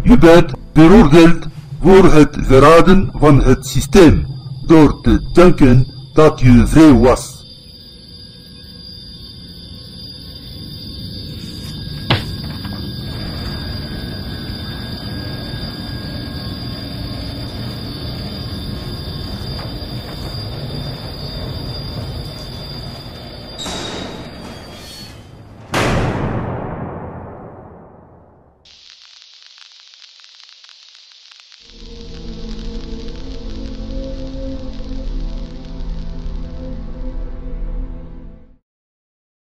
Je bent veroordeeld voor het verraden van het systeem, door te denken dat je vrij was.